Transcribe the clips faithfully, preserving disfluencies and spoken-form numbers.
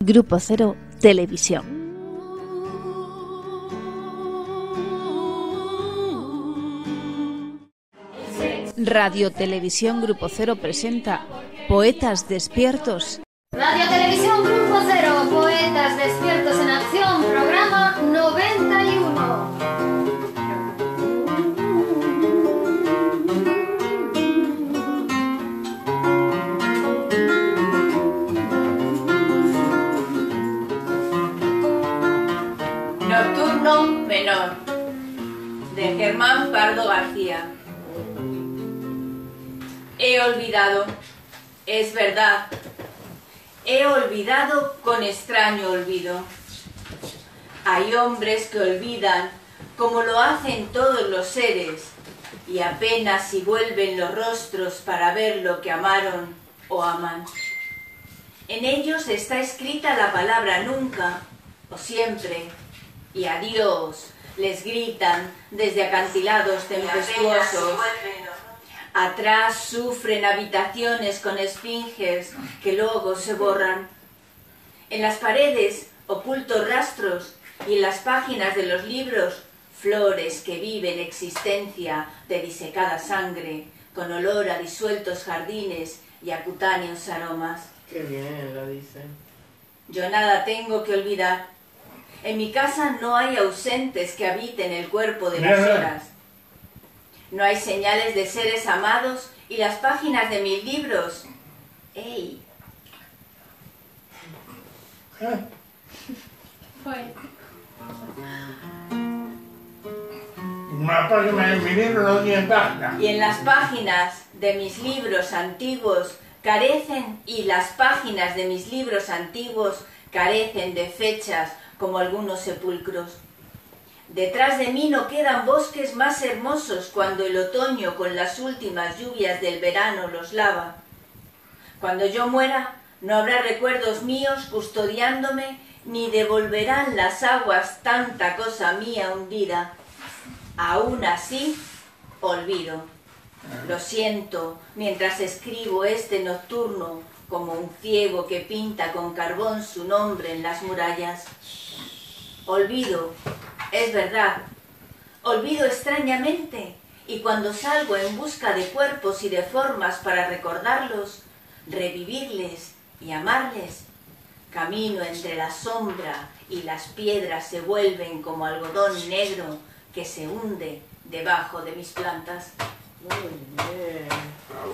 Grupo Cero Televisión. Radio Televisión Grupo Cero presenta Poetas Despiertos. Radio Televisión Grupo Cero, Poetas Despiertos en Acción, programa noventa y uno. Nocturno menor, de Germán Pardo García. He olvidado, es verdad, he olvidado con extraño olvido. Hay hombres que olvidan como lo hacen todos los seres, y apenas si vuelven los rostros para ver lo que amaron o aman. En ellos está escrita la palabra nunca o siempre, y adiós les gritan desde acantilados tempestuosos. Atrás sufren habitaciones con esfinges que luego se borran. En las paredes ocultos rastros y en las páginas de los libros flores que viven existencia de disecada sangre, con olor a disueltos jardines y a cutáneos aromas. Qué bien lo dicen. Yo nada tengo que olvidar. En mi casa no hay ausentes que habiten el cuerpo de las horas. No hay señales de seres amados y las páginas de mis libros. ¡Ey! Una página de mi libro no tiene página. Y en las páginas de mis libros antiguos carecen, y las páginas de mis libros antiguos carecen de fechas como algunos sepulcros. Detrás de mí no quedan bosques más hermosos cuando el otoño con las últimas lluvias del verano los lava. Cuando yo muera, no habrá recuerdos míos custodiándome, ni devolverán las aguas tanta cosa mía hundida. Aún así, olvido. Lo siento mientras escribo este nocturno, como un ciego que pinta con carbón su nombre en las murallas. Olvido, es verdad, olvido extrañamente, y cuando salgo en busca de cuerpos y de formas para recordarlos, revivirles y amarles, camino entre la sombra y las piedras se vuelven como algodón negro que se hunde debajo de mis plantas. Muy bien. Bravo.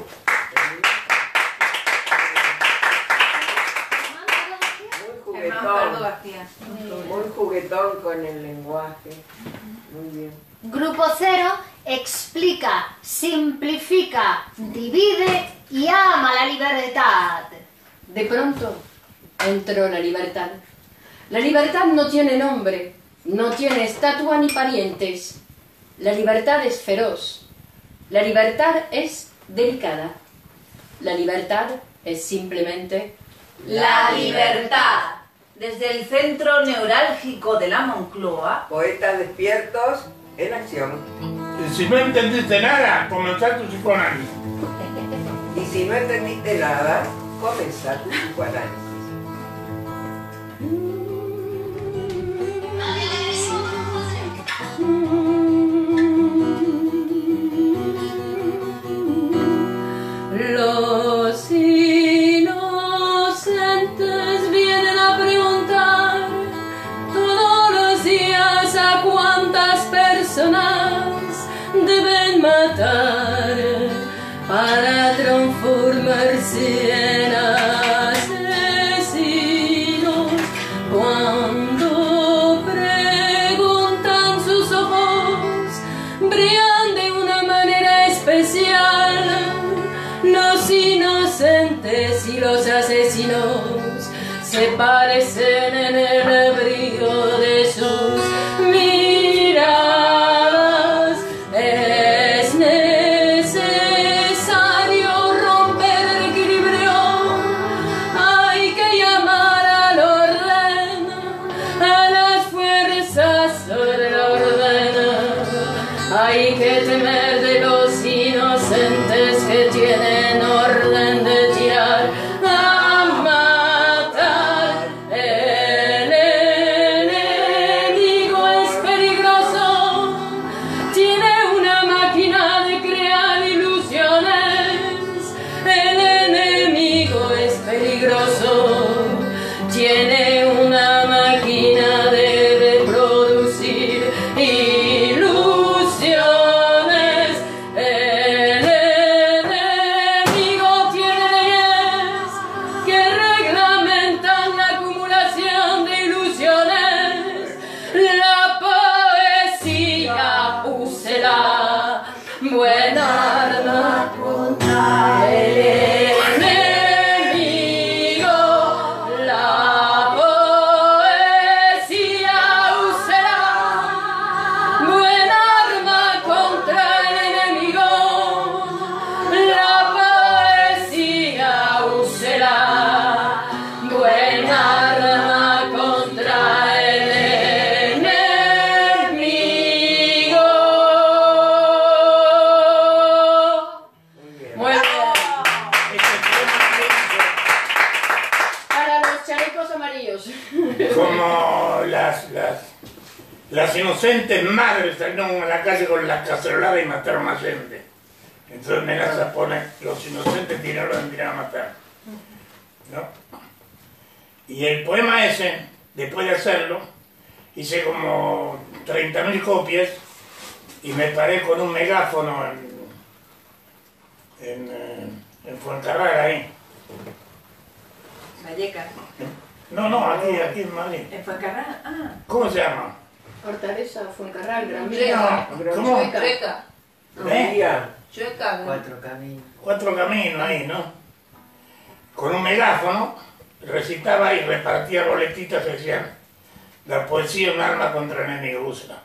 Germán Pardo García. Muy juguetón con el lenguaje. Muy bien. Grupo Cero explica, simplifica, divide y ama la libertad. De pronto entró la libertad. La libertad no tiene nombre, no tiene estatua ni parientes. La libertad es feroz. La libertad es delicada. La libertad es simplemente la libertad. Desde el centro neurálgico de la Moncloa, Poetas Despiertos en Acción. Y si no entendiste nada, comenzá tu psicoanálisis. Y si no entendiste nada, comenzá tu psicoanálisis. Los inocentes vienen a preguntar todos los días a cuántas personas deben matar para transformarse en asesinos. Cuando preguntan, sus ojos brillan de una manera especial. Los inocentes y los asesinos se parecen en el brillo de sus miradas. Es necesario romper el equilibrio. Hay que llamar al orden, a las fuerzas sobre el orden. Hay que temer de los inocentes que tienen orden de tirar a matar. chalecos amarillos. Como las, las, las inocentes madres salieron a la calle con la cacerolada y mataron más gente. Entonces Menaza pone, los inocentes tiraron a matar. ¿No? Y el poema ese, después de hacerlo, hice como treinta mil copias y me paré con un megáfono en, en, en Fuencarral, ahí. Vallecas. No, no, aquí, aquí en Madrid. ¿En Fuencarral? Ah. ¿Cómo se llama? Fortaleza, Fuencarral, Gran Chueca. Vía. ¿Cómo? Chueca. Chueca. ¿Eh? Chueca. Cuatro caminos. Cuatro caminos ahí, ¿no? Con un megáfono recitaba y repartía boletitas que decían: la poesía es un arma contra el enemigo, úsala.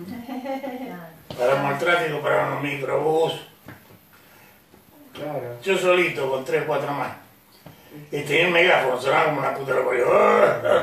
Para el tráfico, para los microbús. Claro. Yo solito, con tres, cuatro más. Y tenía un megáfono, sonaba como una puta locura.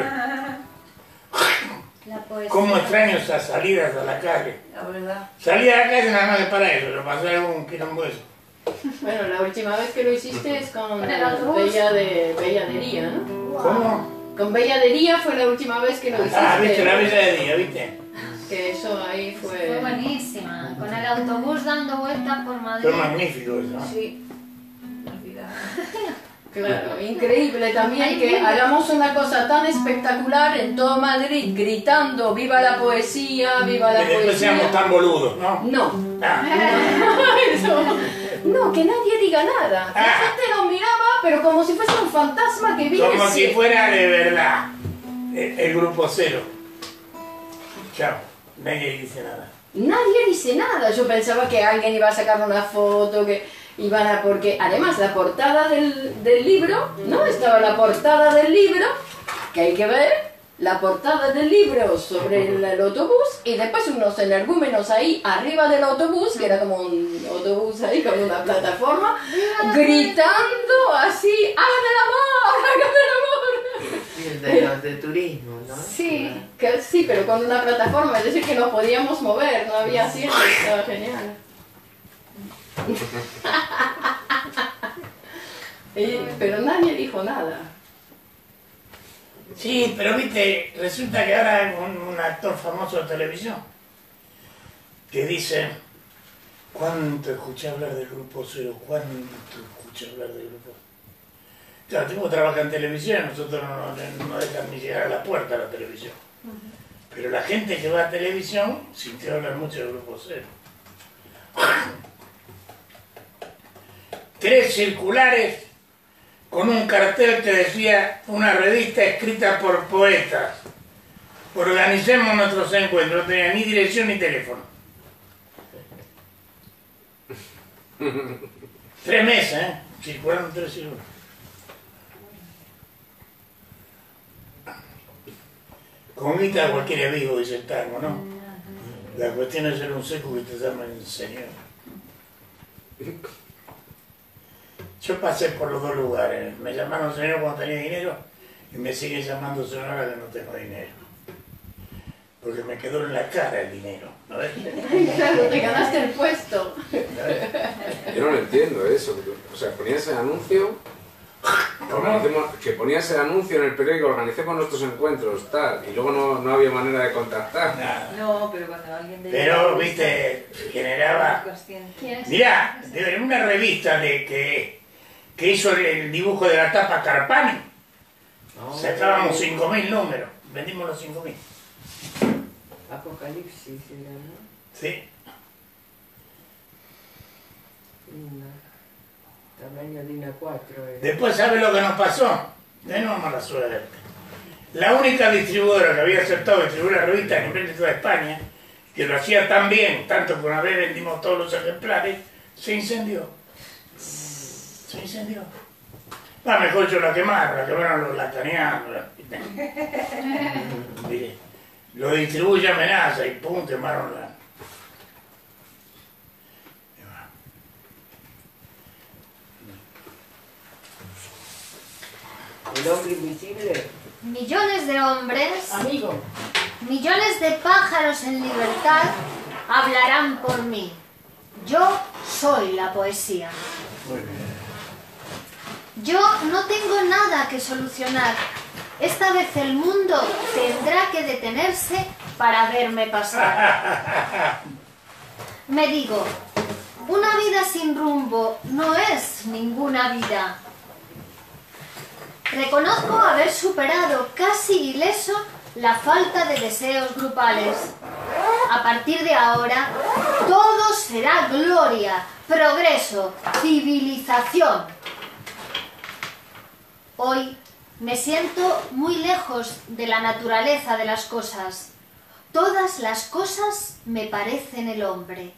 La poesía. ¿Cómo extraño esas salidas a la calle? La verdad. Salía a la calle nada más que para eso, lo pasé algún quilombo eso. Bueno, la última vez que lo hiciste es con, Con el autobús. Bella de Belladería, ¿no? ¿Cómo? Con Belladería fue la última vez que lo hiciste. Ah, viste la bella de día, ¿viste? Que eso ahí fue... Fue buenísima. Con el autobús dando vueltas por Madrid. Fue magnífico eso, ¿no? Sí. Olvidada. Claro, increíble también que hagamos una cosa tan espectacular en todo Madrid, gritando viva la poesía, viva la Que después poesía. seamos tan boludos, ¿no? No, Ah, eso. No, que nadie diga nada. La Ah. gente nos miraba, pero como si fuese un fantasma que viniese. como si fuera de verdad el, el grupo cero. Chao, nadie dice nada. Nadie dice nada. Yo pensaba que alguien iba a sacar una foto, que iban a... Porque además la portada del, del libro, ¿no? Estaba la portada del libro, que hay que ver, la portada del libro sobre el, el autobús, y después unos energúmenos ahí arriba del autobús, que era como un autobús ahí con una plataforma, gritando así, ¡hagan el amor! ¡Hagan el amor! Y el de los de turismo, ¿no? Sí, que, sí, pero con una plataforma, es decir, que nos podíamos mover, no había asientos, estaba genial. Y- pero nadie dijo nada. Sí, pero viste, resulta que ahora hay un, un actor famoso de televisión que dice: ¿cuánto escuché hablar del grupo cero? ¿Cuánto escuché hablar del grupo cero? Claro, el tipo trabaja en televisión, nosotros no, no, no dejan ni llegar a la puerta a la televisión. Pero la gente que va a televisión sintió hablar mucho del grupo cero. Tres circulares con un cartel que decía: una revista escrita por poetas. Organicemos nuestros encuentros. No tenía ni dirección ni teléfono. Tres meses, ¿eh? Circularon tres circulares. Con guita cualquiera es vivo, dice el tango, ¿no? La cuestión es ser un seco que te llamen señor. Yo pasé por los dos lugares. Me llamaron señor cuando tenía dinero y me siguen llamando señor ahora que no tengo dinero. Porque me quedó en la cara el dinero, ¿no ves? Claro, te ganaste el puesto. Yo no lo entiendo eso. O sea, ponías el anuncio, organicemos- que ponías el anuncio en el periódico, organicemos nuestros encuentros, tal, y luego no, no había manera de contactar. Nada. No, pero cuando alguien de... Pero, viste, generaba... Consciente. Mirá, en una revista de que, que hizo el, el dibujo de la tapa Carpani, No. sacábamos cinco mil números, vendimos los cinco mil. Apocalipsis era, ¿no? Sí. Una. Tamaño de una cuatro era. Después, ¿sabe lo que nos pasó? Tenemos mala suerte. La única distribuidora que había aceptado distribuir la revista a nivel de toda España, que lo hacía tan bien, tanto que una vez vendimos todos los ejemplares, se incendió. Se incendió. Va, mejor yo la quemaron, la quemaron los lacanianos. Mire, lo distribuye Amenaza y pum, quemaron la... El hombre invisible. Millones de hombres, Amigo. millones de pájaros en libertad hablarán por mí. Yo soy la poesía. Muy bien. Yo no tengo nada que solucionar. esta vez el mundo tendrá que detenerse para verme pasar. Me digo, una vida sin rumbo no es ninguna vida. Reconozco haber superado casi ileso la falta de deseos grupales. A partir de ahora, todo será gloria, progreso, civilización. Hoy me siento muy lejos de la naturaleza de las cosas. Todas las cosas me parecen el hombre.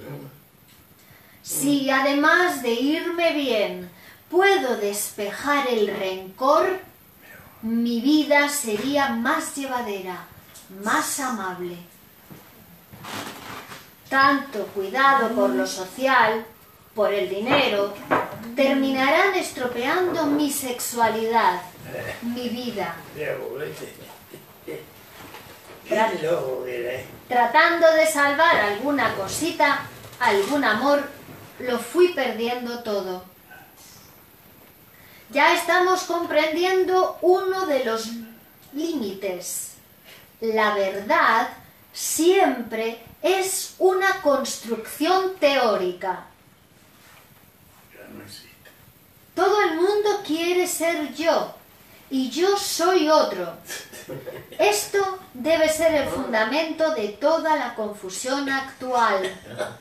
Si además de irme bien, puedo despejar el rencor, mi vida sería más llevadera, más amable. Tanto cuidado por lo social, por el dinero, terminarán estropeando mi sexualidad, mi vida. Tratando de salvar alguna cosita, algún amor, lo fui perdiendo todo. Ya estamos comprendiendo uno de los límites. La verdad siempre es una construcción teórica. Todo el mundo quiere ser yo, y yo soy otro. Esto debe ser el fundamento de toda la confusión actual.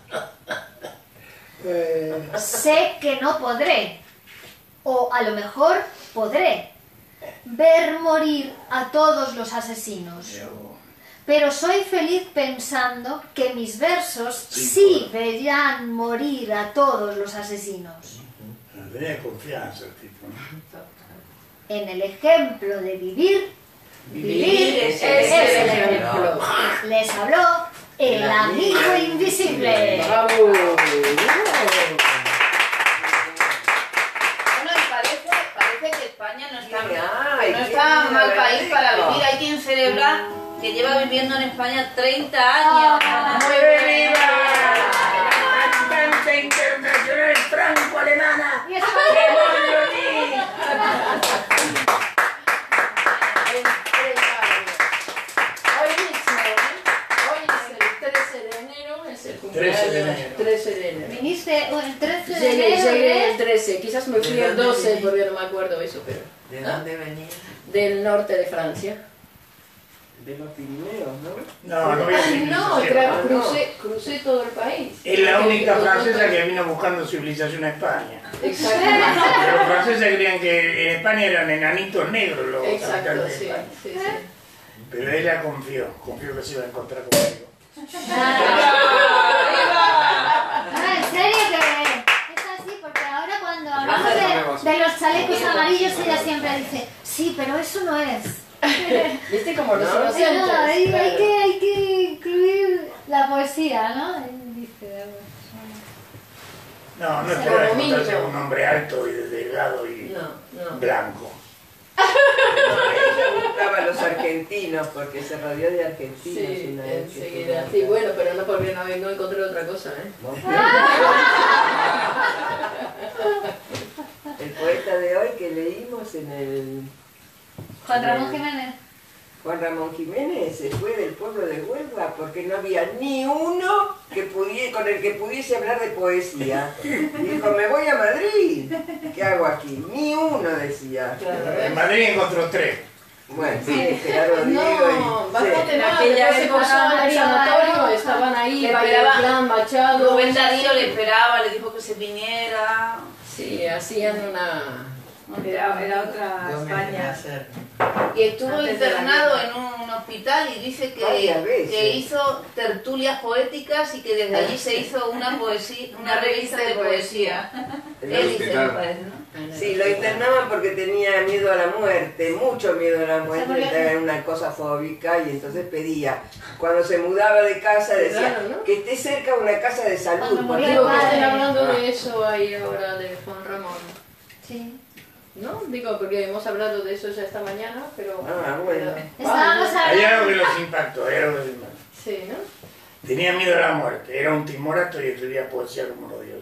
Sé que no podré, o a lo mejor podré, ver morir a todos los asesinos. Pero soy feliz pensando que mis versos sí verán morir a todos los asesinos. Tenía confianza el tipo, ¿no? En el ejemplo de vivir, Vivir vivir es es el el ejemplo. Les habló el amigo invisible. ¡Bravo! Bueno, y parece, parece que España no está, Ay, no qué está lindo mal país Benedicto. para vivir. Hay quien celebra que lleva viviendo en España treinta años. ¡Muy viva! La cantante internacional franco-alemana. Y eso- Hoy mismo, ¿eh? Hoy es el trece de enero, es el trece de cumpleaños. enero. trece de enero. Viniste oh, el trece de Llegué, enero, llegué ¿eh? el trece, quizás me fui ¿De el dónde doce venís? porque no me acuerdo eso, pero... ¿De dónde venía? Del norte de Francia. De los Pirineos, ¿no? No, no voy a decir No, civilización. tra- crucé, crucé todo el país. Es la única Todo- todo- francesa que vino buscando civilización a España. Exactamente. Pero los franceses creían que en España eran enanitos negros los Exacto, habitantes de sí, España. sí, sí. Pero ella confió, confió que se iba a encontrar conmigo. Ah, ¿en serio que es así? Porque ahora cuando hablamos Vamos. de, de los chalecos amarillos ella siempre dice, sí, pero eso no es. ¿Viste como los No, inocentes? No, hay, hay Claro. que, hay que incluir la poesía, ¿no? Y dice, No, no Se esperaba lo encontrarse mismo. con un hombre alto y delgado y No, no. blanco. Ella buscaba a los argentinos porque se rodeó de argentinos Sí, una vez que enseguida. estuvo Sí, acá. bueno, pero no porque no, no encontré otra cosa, ¿eh? El poeta de hoy que leímos en el... Juan Ramón Jiménez. Juan Ramón Jiménez se fue del pueblo de Huelva porque no había ni uno que pudie- con el que pudiese hablar de poesía. Dijo, me voy a Madrid. ¿Qué hago aquí? Ni uno decía. En Madrid encontró tres. Bueno, sí, Gerardo Diego No, y... bastante sí. mal. aquella Después se época pasó al había- sanatorio, estaban ahí, Le Valle esperaba- Inclán, Machado. Rubén Darío le esperaba, le dijo que se viniera. Sí, hacían una... Era, era otra España. Y estuvo Antes de la internado guerra. en un hospital y dice que, Varias veces. que hizo tertulias poéticas y que desde allí se hizo una poesía, una revista de poesía. En Él el dice, me hospital. parece, ¿no? Sí, lo internaban porque tenía miedo a la muerte, mucho miedo a la muerte, ¿Por qué? era una cosa fóbica y entonces pedía, cuando se mudaba de casa decía Claro, ¿no? que esté cerca una casa de salud. Cuando porque- murió Digo que padre. estén hablando de eso ahí ahora, de Juan Ramón. Sí. ¿No? Digo, porque hemos hablado de eso ya esta mañana, pero... Ah, bueno. Estábamos Hay algo que hablando... los impactó, hay algo que los impactó. Sí, ¿no? Tenía miedo a la muerte, era un timorato y escribía poesía como los dioses.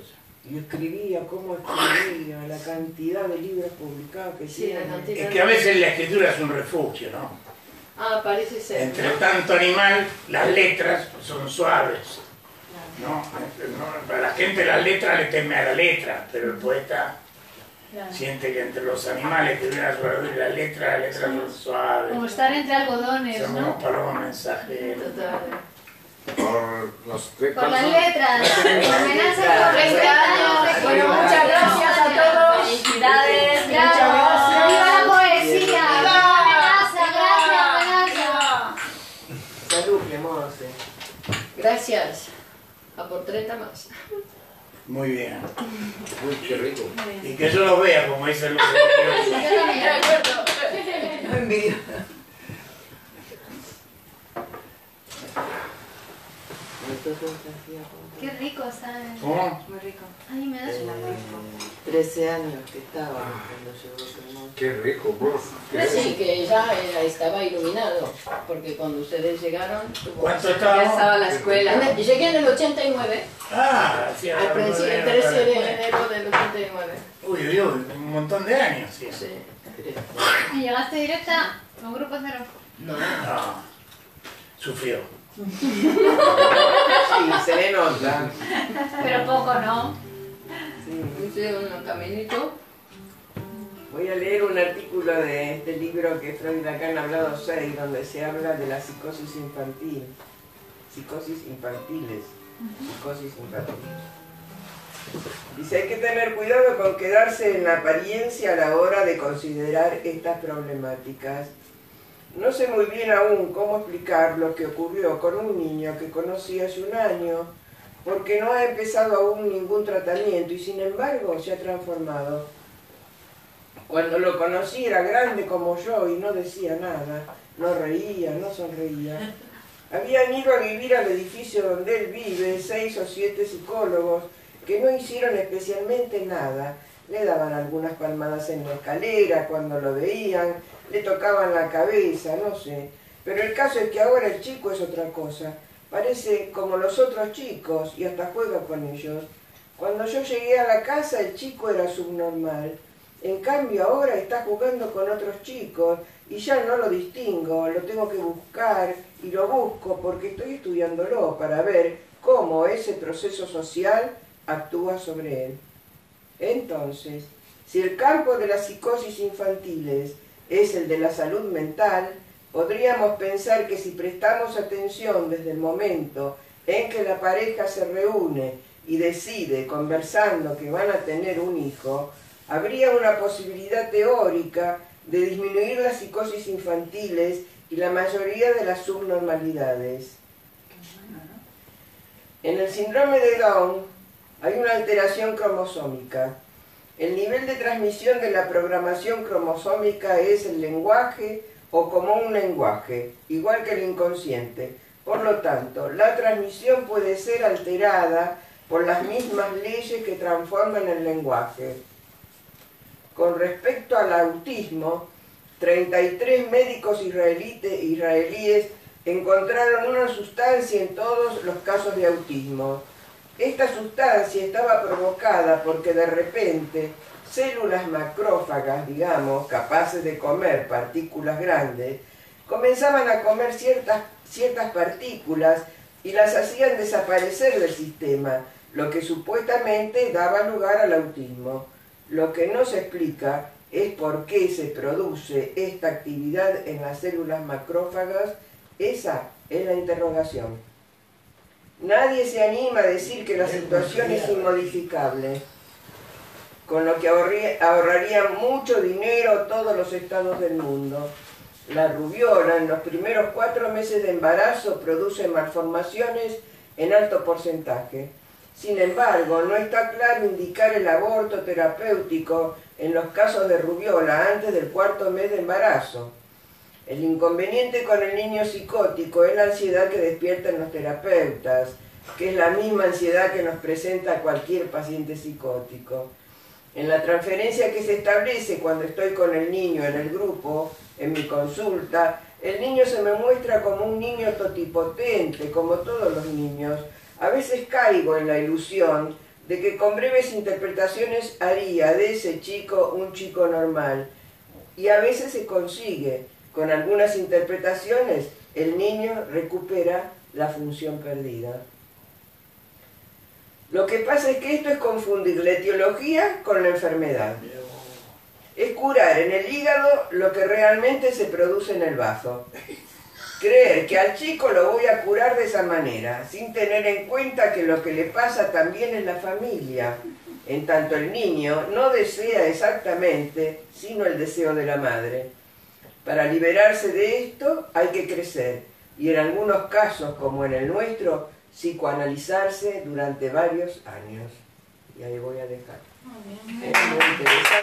Y escribía, cómo escribía, la cantidad de libros publicados que Sí, la tiene. cantidad. Es que a veces la escritura es un refugio, ¿no? Ah, parece ser. Entre ¿no? tanto animal, las letras son suaves. ¿No? No, para la gente las letras le teme a la letra, pero el poeta Claro. siente que entre los animales que vienen a su alrededor y las letras, las letras son suaves. Como estar entre algodones, Son ¿no? como palomas mensajeros. Total. Por los tres Por las personas. letras. Homenaje a los treinta años. Bueno, muchas gracias a todos. Felicidades. Muchas ¡Viva la gracias. poesía! ¡Amenaza, gracias, amenaza! Salud, Clemence. Gracias. A por treinta más. Muy bien. Uy, qué rico. Y que yo lo vea, como dicen los envidiosos. Yo también. De acuerdo. Envidia. Qué rico está. eh. ¿Cómo? Muy rico. Ay, me das una trece años que estaba cuando llegó Clemence. Qué rico, vos. Sí, que ya era- estaba iluminado, porque cuando ustedes llegaron... tuvo- ¿Cuánto Ya estábamos? estaba la escuela. En el- Llegué en el ochenta y nueve, Ah, sí, al principio, el trece de enero del ochenta y nueve. Uy, uy, uy, un montón de años, sí. Sí. ¿Y llegaste directa con Grupo Cero? No, No, sufrió. Sí, se le nota. Pero poco, ¿no? Sí. hice un caminito. Voy a leer un artículo de este libro que Freud acá en Hablado seis, donde se habla de la psicosis infantil. Psicosis infantiles. Psicosis infantil. Dice, hay que tener cuidado con quedarse en la apariencia a la hora de considerar estas problemáticas. No sé muy bien aún cómo explicar lo que ocurrió con un niño que conocí hace un año, porque no ha empezado aún ningún tratamiento y sin embargo se ha transformado. Cuando lo conocí era grande como yo y no decía nada, no reía, no sonreía. Habían ido a vivir al edificio donde él vive seis o siete psicólogos que no hicieron especialmente nada. Le daban algunas palmadas en la escalera cuando lo veían, le tocaban la cabeza, no sé. Pero el caso es que ahora el chico es otra cosa. Parece como los otros chicos y hasta juega con ellos. Cuando yo llegué a la casa el chico era subnormal. En cambio ahora está jugando con otros chicos y ya no lo distingo, lo tengo que buscar y lo busco porque estoy estudiándolo para ver cómo ese proceso social actúa sobre él. Entonces, si el campo de las psicosis infantiles es el de la salud mental, podríamos pensar que si prestamos atención desde el momento en que la pareja se reúne y decide, conversando, que van a tener un hijo, habría una posibilidad teórica de disminuir las psicosis infantiles y la mayoría de las subnormalidades. En el síndrome de Down hay una alteración cromosómica. El nivel de transmisión de la programación cromosómica es el lenguaje o como un lenguaje, igual que el inconsciente. Por lo tanto, la transmisión puede ser alterada por las mismas leyes que transforman el lenguaje. Con respecto al autismo, treinta y tres médicos israelíes encontraron una sustancia en todos los casos de autismo. Esta sustancia estaba provocada porque de repente células macrófagas, digamos, capaces de comer partículas grandes, comenzaban a comer ciertas, ciertas partículas y las hacían desaparecer del sistema, lo que supuestamente daba lugar al autismo. Lo que no se explica es por qué se produce esta actividad en las células macrófagas. Esa es la interrogación. Nadie se anima a decir que la situación es inmodificable, con lo que ahorraría mucho dinero todos los estados del mundo. La rubiola en los primeros cuatro meses de embarazo produce malformaciones en alto porcentaje. Sin embargo, no está claro indicar el aborto terapéutico en los casos de rubiola antes del cuarto mes de embarazo. El inconveniente con el niño psicótico es la ansiedad que despiertan los terapeutas, que es la misma ansiedad que nos presenta cualquier paciente psicótico. En la transferencia que se establece cuando estoy con el niño en el grupo, en mi consulta, el niño se me muestra como un niño totipotente, como todos los niños. A veces caigo en la ilusión de que con breves interpretaciones haría de ese chico un chico normal. Y a veces se consigue. Con algunas interpretaciones el niño recupera la función perdida. Lo que pasa es que esto es confundir la etiología con la enfermedad. Es curar en el hígado lo que realmente se produce en el bazo. Creer que al chico lo voy a curar de esa manera, sin tener en cuenta que lo que le pasa también es la familia. En tanto el niño no desea exactamente, sino el deseo de la madre. Para liberarse de esto hay que crecer, y en algunos casos, como en el nuestro, psicoanalizarse durante varios años. Y ahí voy a dejar. Muy bien. Es muy interesante.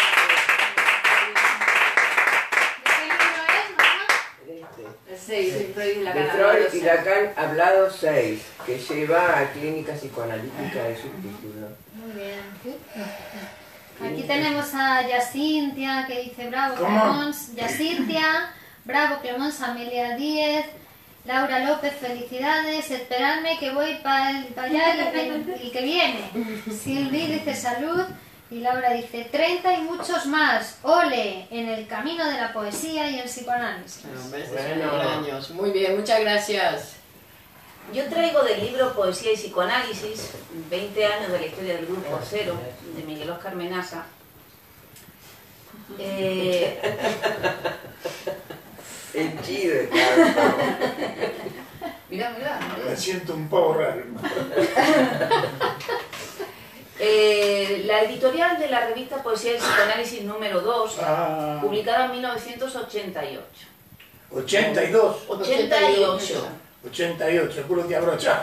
El seis, de Freud y De Lacan. Freud y Lacan, hablado seis, que lleva a Clínica Psicoanalítica de subtítulo. Muy bien. Aquí tenemos a Yacintia, que dice bravo, ¿Cómo? Clemons. Yacintia, bravo, Clemons, Amelia Díez. Laura López, felicidades, esperadme que voy para allá el, el, el que viene. Silvi dice salud. Y Laura dice treinta y muchos más. Ole, en el camino de la poesía y el psicoanálisis. Bueno, años. Muy bien, muchas gracias. Yo traigo del libro Poesía y Psicoanálisis, veinte años de la historia del Grupo Cero, de Miguel Óscar Menaza. Eh, El chido, claro. mira, mira. Me siento un poco raro. Eh, la editorial de la revista Poesía y Psicoanálisis número dos, Ah, publicada en mil novecientos ochenta y ocho. ochenta y dos. ochenta y ocho. ochenta y ocho, culo de abrocha.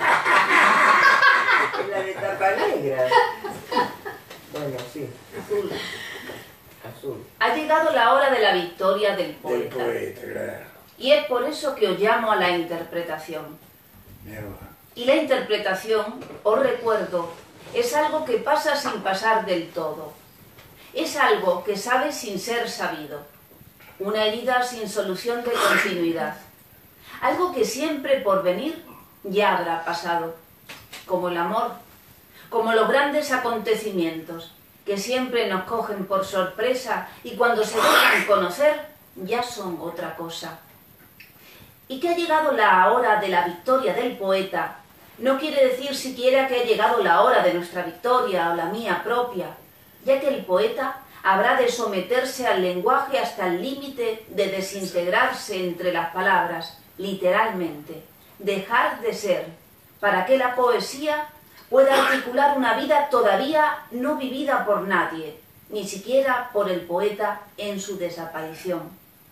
La de tapa negra. Bueno, sí. Azul. Azul. Ha llegado la hora de la victoria del Del poeta. poeta, claro. Y es por eso que os llamo a la interpretación. Mierda. Y la interpretación, os recuerdo, es algo que pasa sin pasar del todo. Es algo que sabe sin ser sabido. Una herida sin solución de continuidad. Algo que siempre por venir ya habrá pasado. Como el amor, como los grandes acontecimientos, que siempre nos cogen por sorpresa y cuando se dejan conocer ya son otra cosa. Y que ha llegado la hora de la victoria del poeta, no quiere decir siquiera que ha llegado la hora de nuestra victoria o la mía propia, ya que el poeta habrá de someterse al lenguaje hasta el límite de desintegrarse entre las palabras, literalmente, dejar de ser, para que la poesía pueda articular una vida todavía no vivida por nadie, ni siquiera por el poeta en su desaparición.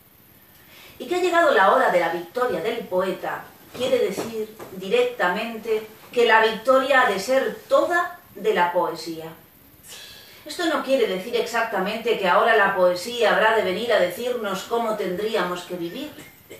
Y que ha llegado la hora de la victoria del poeta, quiere decir directamente que la victoria ha de ser toda de la poesía. Esto no quiere decir exactamente que ahora la poesía habrá de venir a decirnos cómo tendríamos que vivir.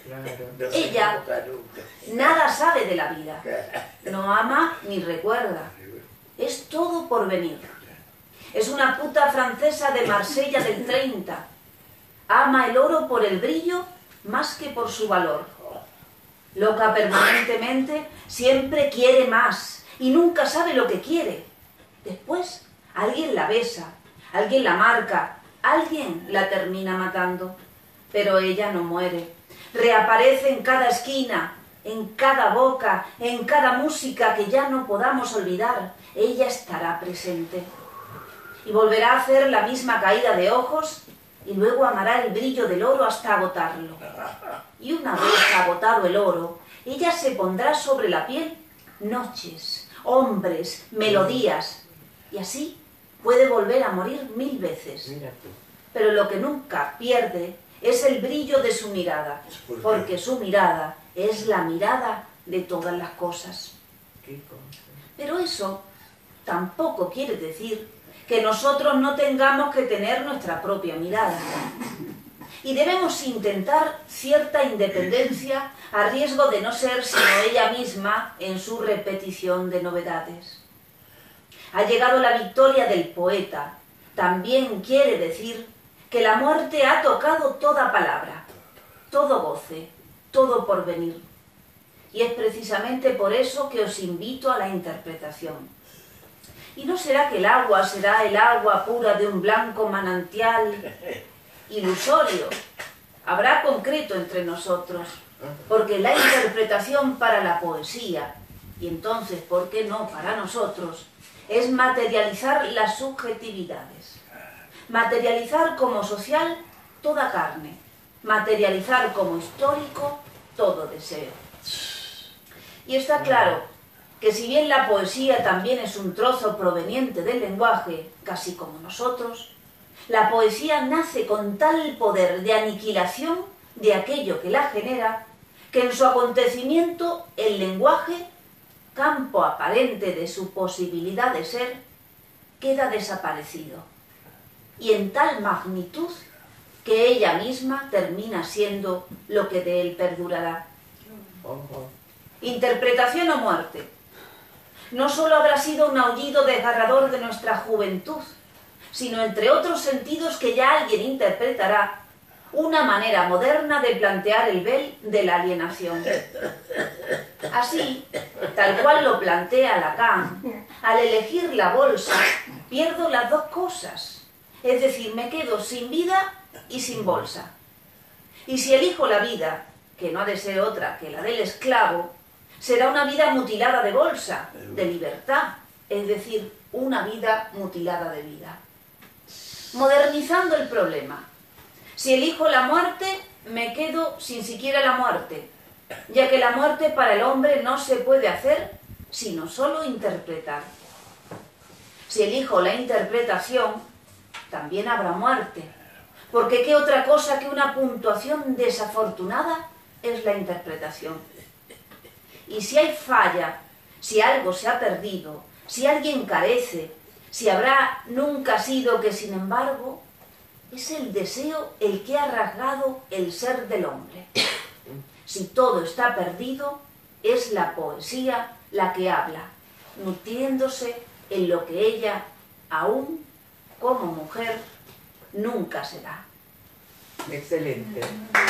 Ella nada sabe de la vida, no ama ni recuerda, es todo por venir. Es una puta francesa de Marsella del treinta, ama el oro por el brillo más que por su valor. Loca permanentemente, siempre quiere más y nunca sabe lo que quiere. Después alguien la besa, alguien la marca, alguien la termina matando, pero ella no muere. Reaparece en cada esquina, en cada boca, en cada música que ya no podamos olvidar. Ella estará presente. Y volverá a hacer la misma caída de ojos y luego amará el brillo del oro hasta agotarlo. Y una vez agotado el oro, ella se pondrá sobre la piel noches, hombres, melodías. Y así puede volver a morir mil veces. Pero lo que nunca pierde es el brillo de su mirada, porque su mirada es la mirada de todas las cosas. Pero eso tampoco quiere decir que nosotros no tengamos que tener nuestra propia mirada. Y debemos intentar cierta independencia a riesgo de no ser sino ella misma en su repetición de novedades. Ha llegado la victoria del poeta. También quiere decir que la muerte ha tocado toda palabra, todo goce, todo porvenir. Y es precisamente por eso que os invito a la interpretación. ¿Y no será que el agua será el agua pura de un blanco manantial ilusorio? Habrá concreto entre nosotros, porque la interpretación para la poesía, y entonces, ¿por qué no para nosotros?, es materializar las subjetividades. Materializar como social toda carne, materializar como histórico todo deseo. Y está claro que si bien la poesía también es un trozo proveniente del lenguaje, casi como nosotros, la poesía nace con tal poder de aniquilación de aquello que la genera, que en su acontecimiento el lenguaje, campo aparente de su posibilidad de ser, queda desaparecido. Y en tal magnitud que ella misma termina siendo lo que de él perdurará. Interpretación o muerte. No solo habrá sido un aullido desgarrador de nuestra juventud, sino entre otros sentidos que ya alguien interpretará, una manera moderna de plantear el vel de la alienación. Así, tal cual lo plantea Lacan, al elegir la bolsa, pierdo las dos cosas, es decir, me quedo sin vida y sin bolsa. Y si elijo la vida, que no ha de ser otra que la del esclavo, será una vida mutilada de bolsa, de libertad, es decir, una vida mutilada de vida. Modernizando el problema, si elijo la muerte, me quedo sin siquiera la muerte, ya que la muerte para el hombre no se puede hacer, sino solo interpretar. Si elijo la interpretación, también habrá muerte, porque ¿qué otra cosa que una puntuación desafortunada es la interpretación? Y si hay falla, si algo se ha perdido, si alguien carece, si habrá nunca sido que sin embargo, es el deseo el que ha rasgado el ser del hombre. Si todo está perdido, es la poesía la que habla, nutriéndose en lo que ella, aún como mujer, nunca será. Excelente.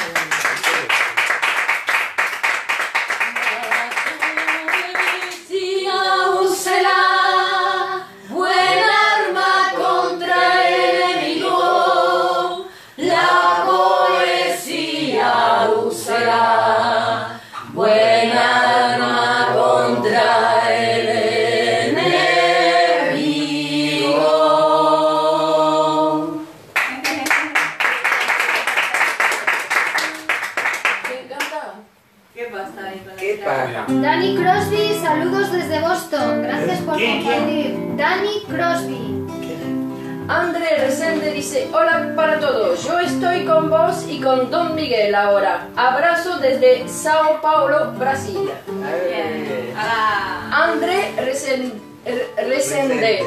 Aún será buena arma contra el enemigo, la poesía aún será buena arma contra el enemigo. ¿Quién canta? ¿Qué pasa ahí con ¿Qué el pasa? Danny Crosby, saludos desde Boston. Gracias por ¿Quién, compartir. Danny Crosby. André Resende dice: hola para todos, yo estoy con vos y con Don Miguel ahora. Abrazo desde Sao Paulo, Brasil. Bien. ¡Hala! André Resen- R- Resende.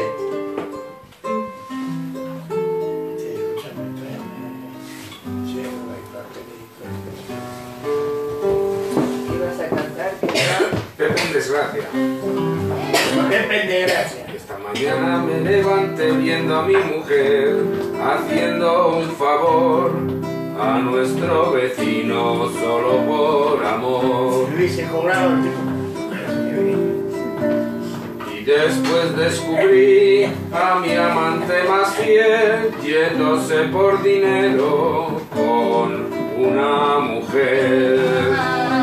Sí, escúchame, tráeme cielo y papelito. ¿Ibas a cantar? Pepe en desgracia. Depende, gracias. Esta mañana me levanté viendo a mi mujer haciendo un favor a nuestro vecino solo por amor. Si hubiese cobrado el tipo. Y después descubrí a mi amante más fiel yéndose por dinero con una mujer.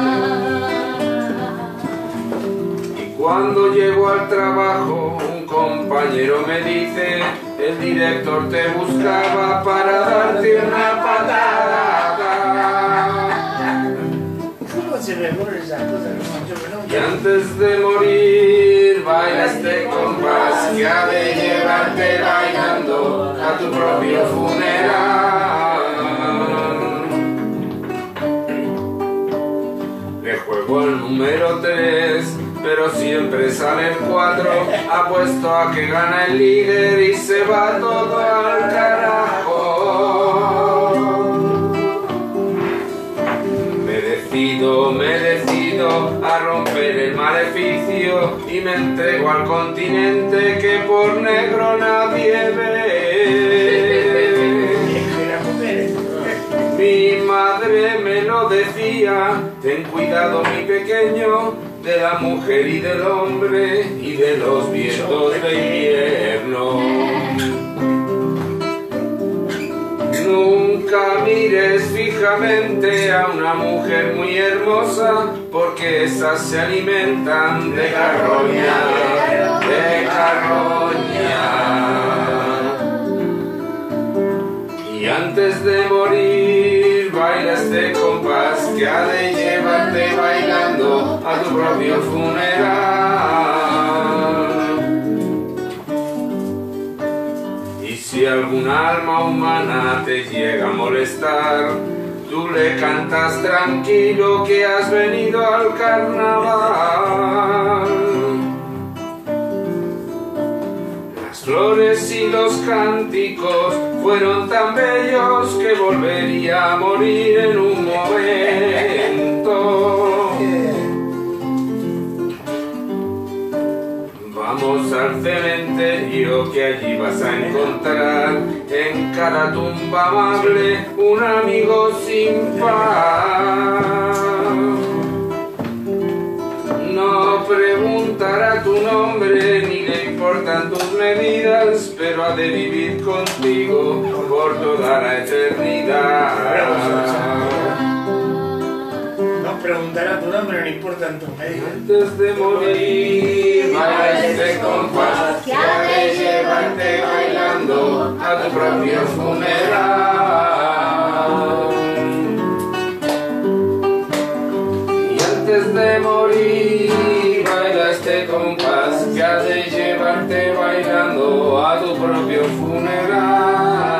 Cuando llego al trabajo, un compañero me dice: el director te buscaba para darte una patada. ¿Cómo se me ocurre esas cosas? Yo no- Y antes de morir, baila este compás que ha de llevarte bailando a tu propio funeral. Le juego el número tres, pero siempre sale el cuatro, apuesto a que gana el líder y se va todo al carajo. Me decido, me decido a romper el maleficio y me entrego al continente que por negro nadie ve. Es que las mujeres. Mi madre me lo decía, ten cuidado mi pequeño, de la mujer y del hombre y de los vientos de invierno. Nunca mires fijamente a una mujer muy hermosa, porque esas se alimentan de carroña, de carroña. Y antes de morir, baila este compás que ha de llevarte bailando a tu propio funeral. Y si algún alma humana te llega a molestar, tú le cantas tranquilo que has venido al carnaval. Las flores y los cánticos fueron tan bellos que volvería a morir en un momento. Vamos al cementerio que allí vas a encontrar en cada tumba amable un amigo sin par. No preguntará tu nombre ni le importan tus medidas, pero ha de vivir contigo por toda la eternidad. No preguntará tu nombre, no importan tus medidas. Antes de morir, baila este compás que ha de llevarte bailando a tu propio funeral. Y antes de morir, baila este compás que ha de llevarte bailando a tu propio funeral.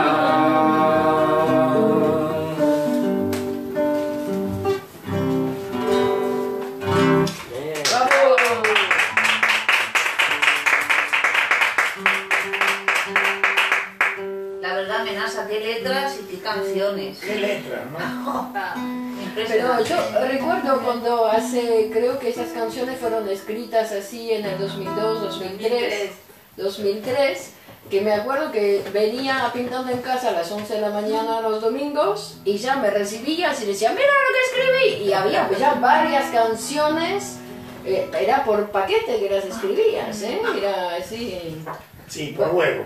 La verdad, Menaza, qué letras y qué canciones. ¿Qué letras, no? Pero yo recuerdo cuando hace, creo que esas canciones fueron escritas así en el dos mil dos, dos mil tres, dos mil tres, que me acuerdo que venía pintando en casa a las once de la mañana los domingos y ya me recibías y decía, mira lo que escribí, y había pues ya varias canciones, eh, era por paquete que las escribías, ¿eh? Era así. Sí, por huevo.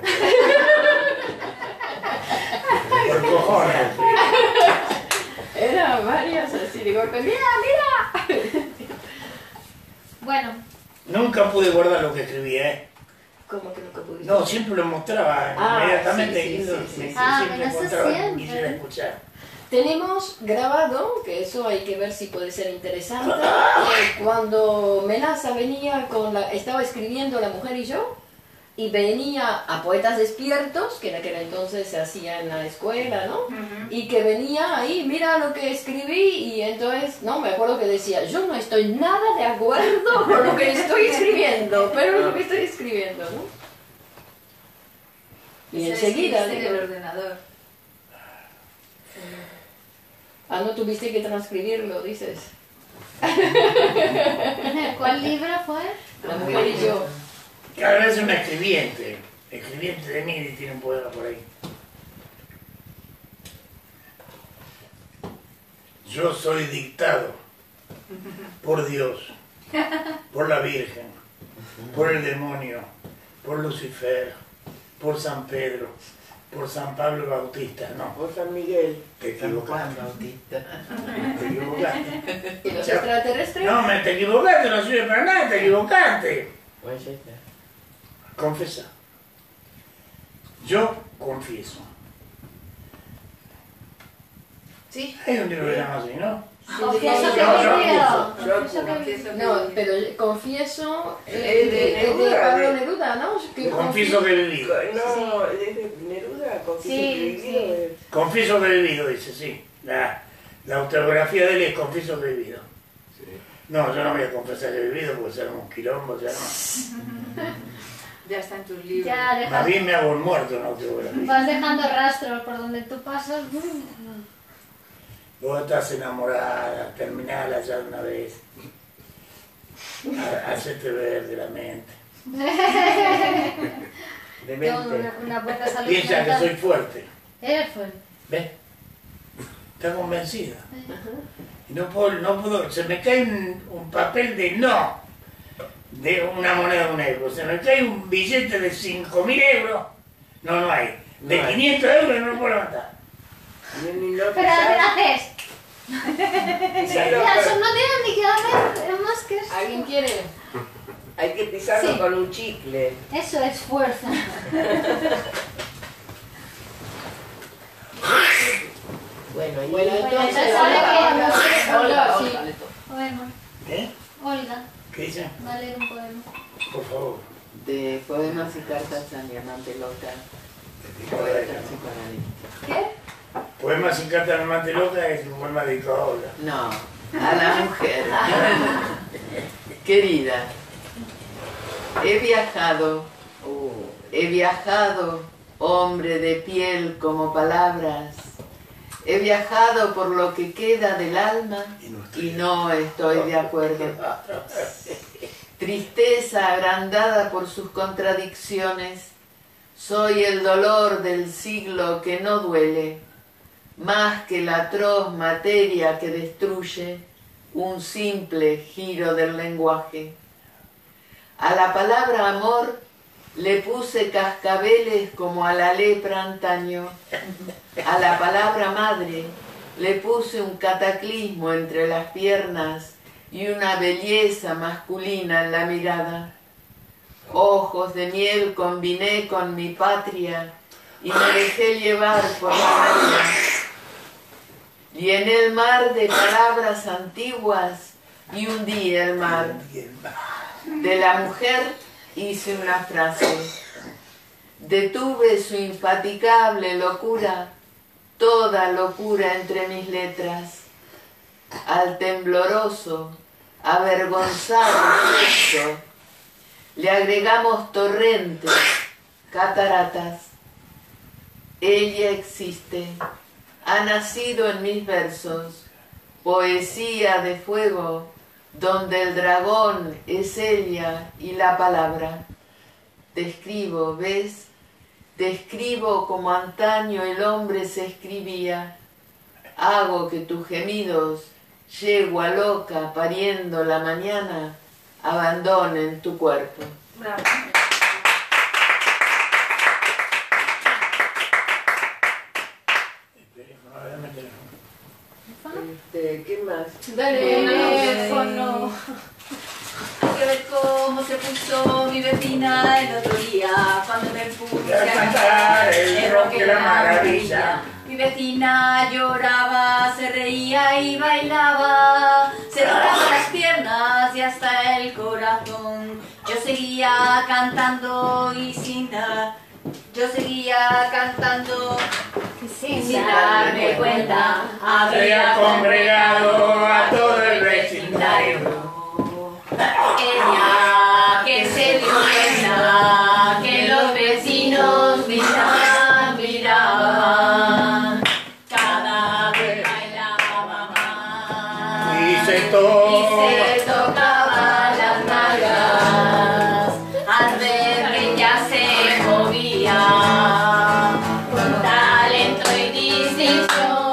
Por cojones. Era varias así, digo, mira, mira. Bueno. Nunca pude guardar lo que escribía, ¿eh? ¿Cómo que nunca pudiste? No, siempre lo mostraba Ah, inmediatamente. sí, sí, y lo- sí, sí, sí. Ah, siempre pero eso encontraba lo que siempre. quisiera escuchar. Tenemos grabado, que eso hay que ver si puede ser interesante, eh, cuando Menaza venía con la, estaba escribiendo La Mujer y Yo, y venía a Poetas Despiertos, que en aquel entonces se hacía en la escuela, ¿no? Uh-huh. Y que venía ahí, mira lo que escribí, y entonces, no, me acuerdo que decía, yo no estoy nada de acuerdo con lo que estoy escribiendo, pero es lo que estoy escribiendo, ¿no? Y enseguida... en el ordenador. Ah, no tuviste que transcribirlo, dices. ¿Cuál libro fue? La Mujer y Yo. Claro, es un escribiente. Escribiente de mí y tiene un poema por ahí. Yo soy dictado por Dios, por la Virgen, por el demonio, por Lucifer, por San Pedro, por San Pablo Bautista, no. Por San Miguel. Te equivocaste. Bautista. Te equivocaste. ¿Y los extraterrestres? No, me te equivocaste, no sirve para nada, te equivocaste. Pues ya está. Confesa. Yo confieso. Sí. Hay un libro que se llama así, ¿no? Confieso Yo- que yo- he yo- vivido. yo- Confieso que he vivido. No, pero confieso eh, El de de, de Neruda, Pablo de- Neruda, ¿no? Que Confieso que he vivido. No, es de Neruda, confieso Sí, que he vivido. sí. Confieso que he vivido, dice, sí. La, la autobiografía de él es confieso que he vivido. Sí. No, yo no voy a confesar que he vivido porque será un quilombo, ya no. Ya está en tus libros. Ya Más dejas, bien me hago un muerto en la autobiografía. vas dejando rastros por donde tú pasas. Vos estás enamorada, terminala ya de una vez. Ha- Hacete ver de la mente. De Tengo mente. una, una buena salud Piensa que mental. soy fuerte. Eres fuerte. ¿Ves? está convencida. Y no puedo, no puedo, se me cae un, un papel de no, de una moneda de un euro, se me cae un billete de cinco mil euros, no, no hay, de no quinientos hay. Euros no lo puedo levantar. Pero gracias. Eso no tiene ni que haber más que eso. ¿Alguien quiere? Hay que pisarlo Sí. con un chicle. Eso es fuerza. Bueno, y Bueno, entonces, entonces, Olga, Olga, Olga, sí. Olga, le toca. Poema. ¿Qué? Olga, ¿Qué dice? va a leer un poema. Por favor. De poemas y cartas a mi amante loca, poeta psicoanalista. ¿Qué? Poema sin carta de amante loca es un poema dedicado a Olga. No, a la mujer. Querida, he viajado, he viajado, hombre de piel como palabras. He viajado por lo que queda del alma y no estoy de acuerdo. Tristeza agrandada por sus contradicciones, soy el dolor del siglo que no duele, más que la atroz materia que destruye un simple giro del lenguaje. A la palabra amor le puse cascabeles como a la lepra antaño. A la palabra madre le puse un cataclismo entre las piernas y una belleza masculina en la mirada. Ojos de miel combiné con mi patria y me dejé llevar por la magia. Y en el mar de palabras antiguas y hundí el mar. De la mujer hice una frase. Detuve su infatigable locura, toda locura entre mis letras. Al tembloroso, avergonzado gesto, le agregamos torrentes, cataratas. Ella existe, ha nacido en mis versos, poesía de fuego, donde el dragón es ella y la palabra. Te escribo, ¿ves? Te escribo como antaño el hombre se escribía. Hago que tus gemidos, yegua loca pariendo la mañana, abandonen tu cuerpo. Bravo. Este, ¿qué más? Teléfono. Hay que ver cómo se puso mi vecina el otro día cuando me puse a cantar el rock de la maravilla. Mi vecina lloraba, se reía y bailaba, se tocaba las piernas y hasta el corazón. Yo seguía cantando y sin dar, yo seguía cantando y sin darme cuenta había congregado a todo el vecindario. Ella que se dio cuenta que los vecinos miraban, miraban, cada vez bailaba más Y se toca. y se tocaban las nalgas al ver que ella se movía con talento y distinción.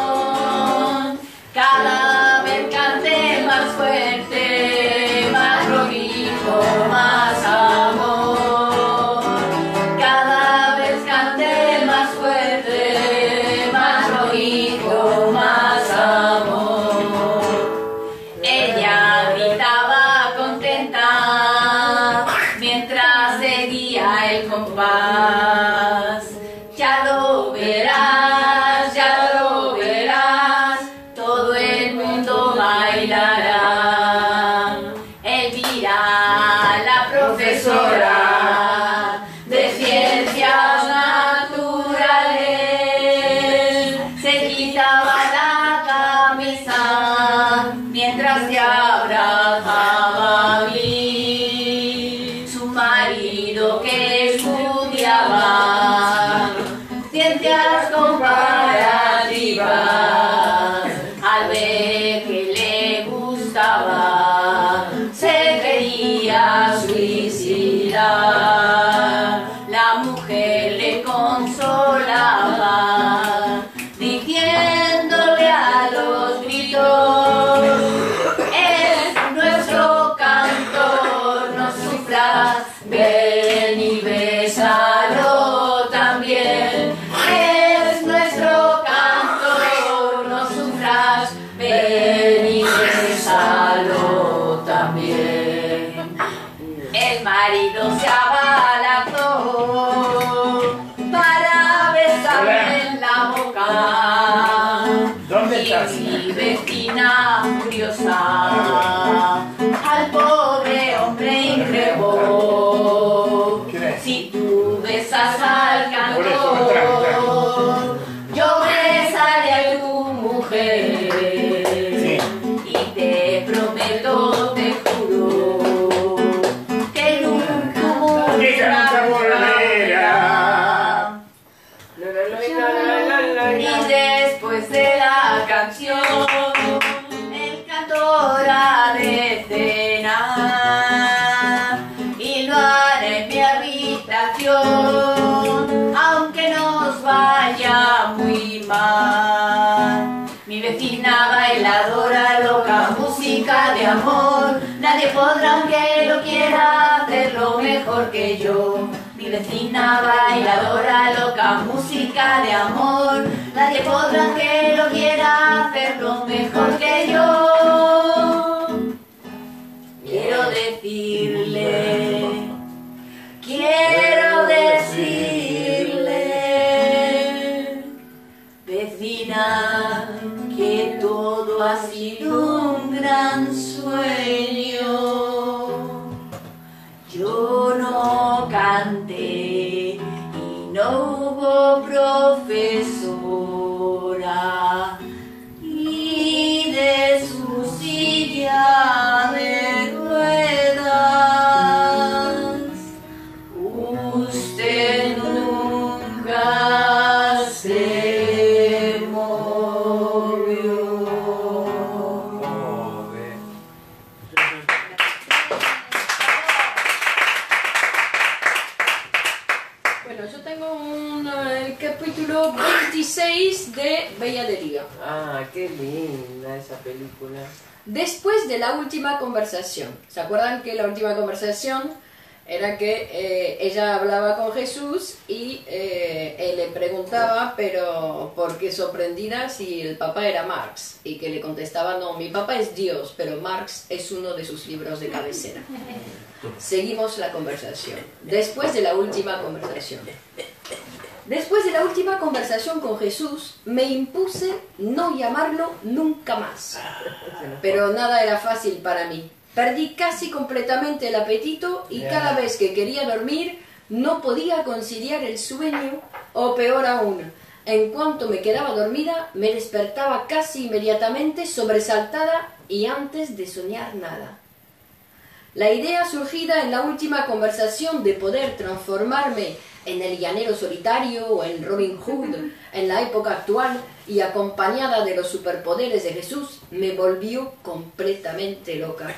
Cada vez canté más fuerte, más rojizo, más amor. Cada vez canté más fuerte, más rojizo, más amor. Ella gritaba contenta mientras seguía el compás. Ya lo verás, ya lo verás, todo el mundo bailará. Elvira, la profesora de ciencias naturales, se quitaba la camisa mientras se abrazaba a mí. Su marido que estudiaba ciencias comparativas, al ver que le gustaba, se quería suicidar. La mujer le consolaba, diciéndole al sufras, ven y bésalo también. Es nuestro canto, no sufras, ven y bésalo también. El marido se abalanzó para besarme en la boca. ¿Dónde y estás? mi vecina furiosa al pobre hombre entregó. Si tú besas al cantor, yo besaré a tu mujer. Sí. Y te prometo, te juro, que nunca Ella nunca volverá. Y después de la canción, el cantor ha de cenar y lo haré en mi habitación, aunque nos vaya muy mal. Mi vecina bailadora, loca música de amor, nadie podrá aunque lo quiera hacerlo mejor que yo. Mi vecina bailadora, loca música de amor, nadie podrá que lo quiera hacerlo mejor que yo. Quiero decirle, quiero decirle, vecina, que todo ha sido un gran sueño. Yo no canté y no hubo profesora, y de su silla de ruedas usted nunca se movió. Bueno, yo tengo un eh, capítulo veintiséis de Bella de Liga. Ah, qué linda esa película. Después de la última conversación. ¿Se acuerdan que la última conversación era que eh, ella hablaba con Jesús y eh, él le preguntaba, pero ¿por qué sorprendida si el papá era Marx? Y que le contestaba, no, mi papá es Dios, pero Marx es uno de sus libros de cabecera. Seguimos la conversación. Después de la última conversación. Después de la última conversación con Jesús, me impuse no llamarlo nunca más. Pero nada era fácil para mí. Perdí casi completamente el apetito y cada vez que quería dormir no podía conciliar el sueño, o peor aún, en cuanto me quedaba dormida me despertaba casi inmediatamente sobresaltada y antes de soñar nada. La idea surgida en la última conversación de poder transformarme en el llanero solitario o en Robin Hood en la época actual y acompañada de los superpoderes de Jesús me volvió completamente loca.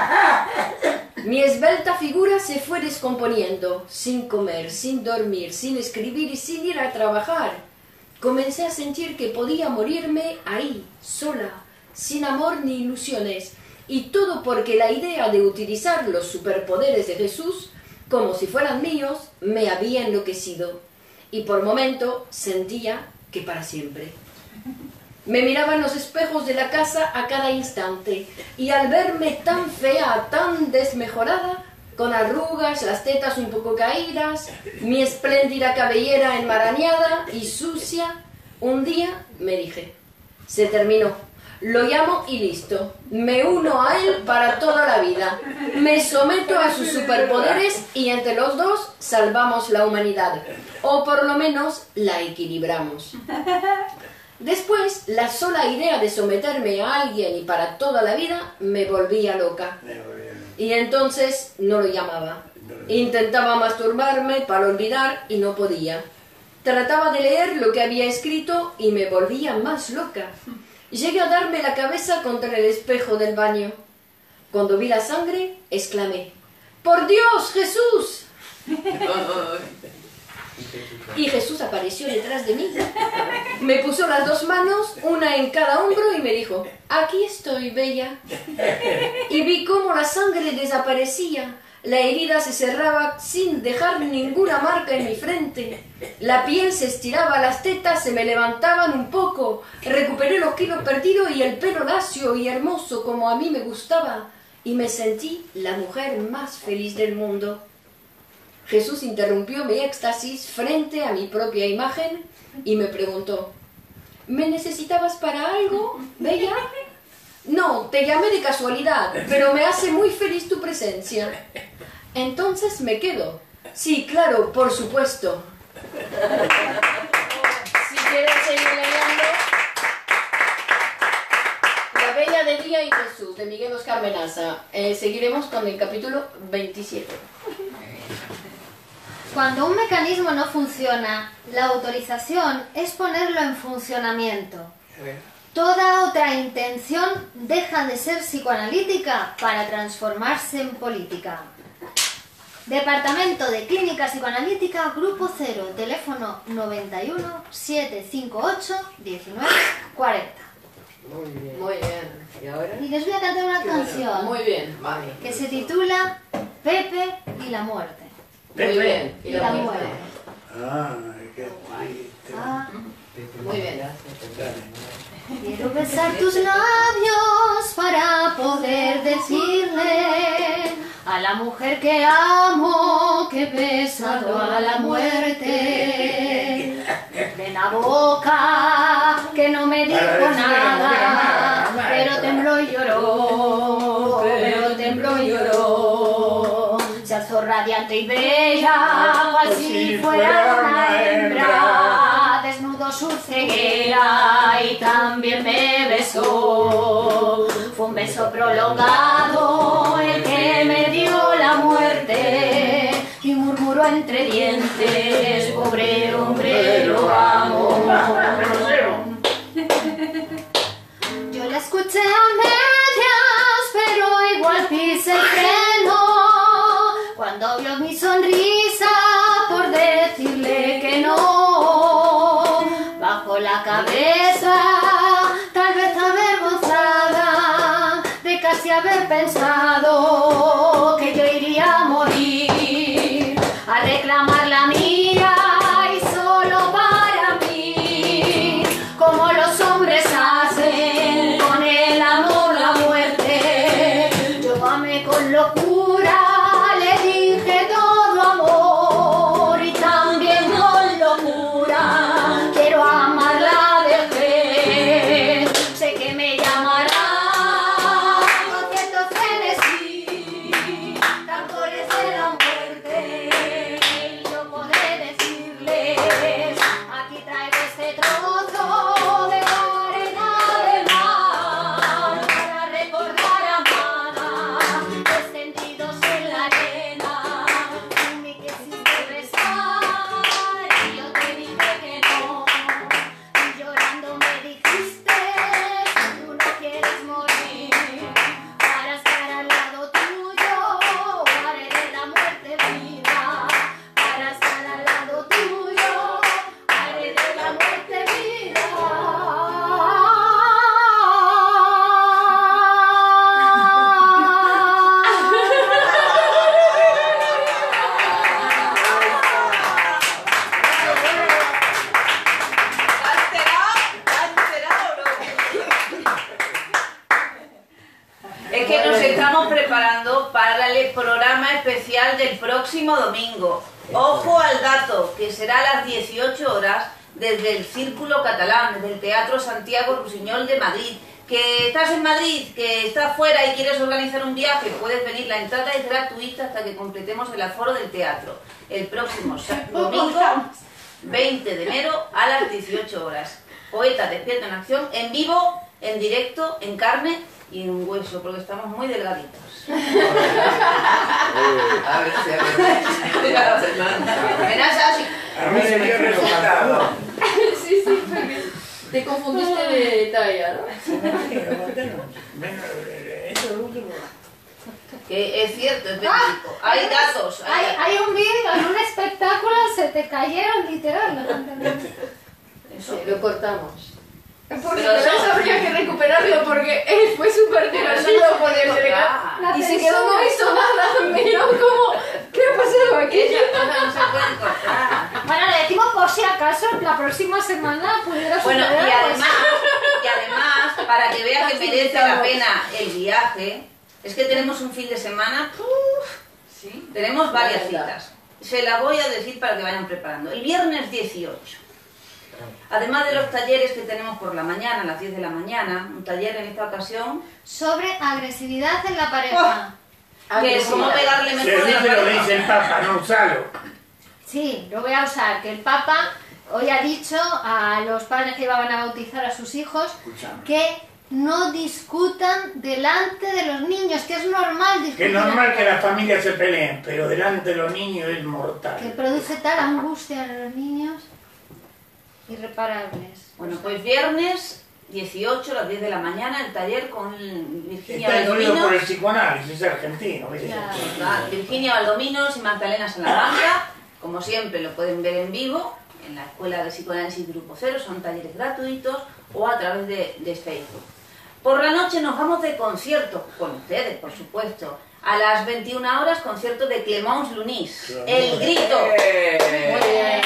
Mi esbelta figura se fue descomponiendo, sin comer, sin dormir, sin escribir y sin ir a trabajar. Comencé a sentir que podía morirme ahí, sola, sin amor ni ilusiones, y todo porque la idea de utilizar los superpoderes de Jesús como si fueran míos, me había enloquecido, y por momento sentía que para siempre. Me miraba en los espejos de la casa a cada instante, y al verme tan fea, tan desmejorada, con arrugas, las tetas un poco caídas, mi espléndida cabellera enmarañada y sucia, un día me dije, se terminó. Lo llamo y listo. Me uno a él para toda la vida. Me someto a sus superpoderes y entre los dos salvamos la humanidad. O por lo menos la equilibramos. Después, la sola idea de someterme a alguien y para toda la vida me volvía loca. Y entonces no lo llamaba. Intentaba masturbarme para olvidar y no podía. Trataba de leer lo que había escrito y me volvía más loca. Llegué a darme la cabeza contra el espejo del baño. Cuando vi la sangre, exclamé, ¡por Dios, Jesús! Y Jesús apareció detrás de mí. Me puso las dos manos, una en cada hombro, y me dijo, aquí estoy, bella. Y vi cómo la sangre desaparecía, La herida se cerraba sin dejar ninguna marca en mi frente. La piel se estiraba, las tetas se me levantaban un poco. Recuperé los kilos perdidos y el pelo lacio y hermoso como a mí me gustaba. Y me sentí la mujer más feliz del mundo. Jesús interrumpió mi éxtasis frente a mi propia imagen y me preguntó: ¿me necesitabas para algo, bella? No, te llamé de casualidad, pero me hace muy feliz tu presencia. Entonces me quedo. Sí, claro, por supuesto. Si quieres seguir leyendo, La Bella de Día y Jesús, de Miguel Oscar Menaza. Eh, seguiremos con el capítulo veintisiete. Cuando un mecanismo no funciona, la autorización es ponerlo en funcionamiento. Toda otra intención deja de ser psicoanalítica para transformarse en política. Departamento de Clínica Psicoanalítica, Grupo Cero, teléfono noventa y uno, setecientos cincuenta y ocho, diecinueve cuarenta. Muy bien. Muy bien. ¿Y ahora? Y les voy a cantar una Qué canción Muy bien. Vale. que se titula Pepe y la muerte. Muy bien. Y la muerte. Ay, qué triste. Ah, Muy bien. quiero besar tus labios para poder decirle a la mujer que amo que he besado a la muerte. De la boca que no me dijo nada, pero tembló y lloró, pero tembló y lloró. Se alzó radiante y bella, cual si fuera una hembra. Desnudó su ceguera y también me besó. Fue un beso prolongado el que me dio la muerte. Y murmuró entre dientes: pobre hombre, lo amo. Yo la escuché a medias, pero igual pisé el freno cuando vio mi sonrisa por decirle que no. Bajo la cabeza, tal vez avergonzada de casi haber pensado que yo iría a morir, a reclamar la mía y solo para mí, como los hombres hacen con el amor la muerte. Yo amé con locura, le dije todo amor y también con locura quiero amarla de fe. Sé que me llamará con cierto frenesí, cantores de la muerte, y yo podré decirles: aquí traigo este trozo de arena de mar para recordar amada, extendidos en la arena. Tú me quisiste besar y yo te dije que no, y llorando me dijiste: tú no quieres morir, para estar al lado tuyo haré de la muerte vida, para estar al lado tuyo haré de la muerte vida. Es que nos estamos preparando para el programa especial del próximo domingo. Ojo al dato, que será a las dieciocho horas desde el Círculo Catalán, desde el Teatro Santiago Rusiñol de Madrid. Que estás en Madrid, que estás fuera y quieres organizar un viaje, puedes venir. La entrada es gratuita hasta que completemos el aforo del teatro. El próximo sa- domingo, veinte de enero, a las dieciocho horas. Poeta despierta en acción, en vivo, en directo, en carne y en hueso, porque estamos muy delgaditos. A ver si a ver. Amenaza así. A mí se me dio resultado. Sí, sí, porque te confundiste de talla, ¿no? Eso es lo último. Que es cierto, es verídico. Hay datos. Hay, Hay, hay un vídeo en un espectáculo, se te cayeron literal. Sí, lo cortamos. Porque Pero eso eso- habría que recuperarlo porque él fue súper Pero eso divertido no se con el puede delegado. tocar. Y se quedó, no hizo nada, miró como la próxima semana pudiera Bueno, y suceder, pues. además, y además, para que vea que merece la pena el viaje, es que tenemos un fin de semana, uf, ¿sí? Tenemos varias citas. Se la voy a decir para que vayan preparando. El viernes dieciocho. Además de los talleres que tenemos por la mañana, a las diez de la mañana, un taller en esta ocasión Sobre agresividad en la pareja. Oh, que es cómo pegarle mejor a la Pero lo pareja. dice el Papa, no usalo. Sí, lo voy a usar, que el Papa hoy ha dicho a los padres que iban a bautizar a sus hijos Escuchame. que no discutan delante de los niños, que es normal discutir. Que es normal que las familias se peleen, pero delante de los niños es mortal. Que produce tal angustia en los niños irreparables. Bueno, pues viernes dieciocho, a las diez de la mañana, el taller con Virginia Está incluido por el Valdominos. psicoanálisis argentino, ¿viste? Claro. Ah, Virginia Valdominos y Magdalena Salamanca, como siempre lo pueden ver en vivo en la Escuela de Psicoanálisis Grupo Cero, son talleres gratuitos o a través de, de Facebook. Por la noche nos vamos de concierto, con ustedes por supuesto, a las veintiuna horas concierto de Clémence Lunis, El Grito. Muy bien.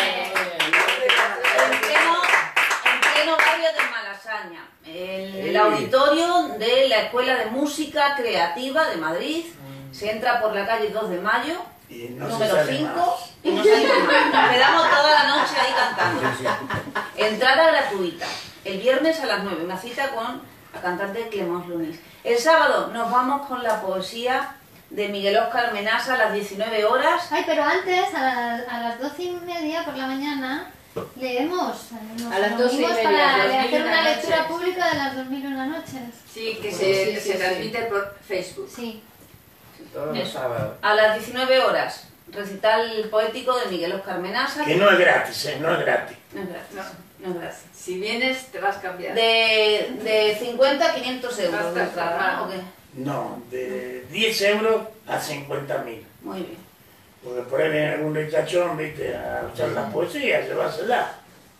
En pleno, en pleno barrio de Malasaña, el, el auditorio de la Escuela de Música Creativa de Madrid. Se entra por la calle dos de mayo, Y no se número sale cinco, más. y no salimos más. Nos quedamos toda la noche ahí cantando. Entrada gratuita. El viernes a las nueve, una cita con la cantante Clémence Lunis. El sábado nos vamos con la poesía de Miguel Óscar Menasa a las diecinueve horas. Ay, pero antes, a, la- a las doce y media por la mañana, leemos. Nos A las doce y reunimos media, para dos mil hacer y una una lectura noches. pública de las dos mil y una noches. Sí, que Sí, se, sí, que sí, se sí. transmite por Facebook. Sí. Todos los Eso. sábados. A las diecinueve horas, recital poético de Miguel Óscar Menasa. Que no es gratis, ¿eh? No es gratis. No es gratis. No. No es gratis. Si vienes, te vas a cambiar. De, de cincuenta a quinientos euros. Basta, de entrada, claro. ¿o qué? No, de diez euros a cincuenta mil. Muy bien. Porque por ahí viene algún rechachón, viste, a echar la poesía, llevársela.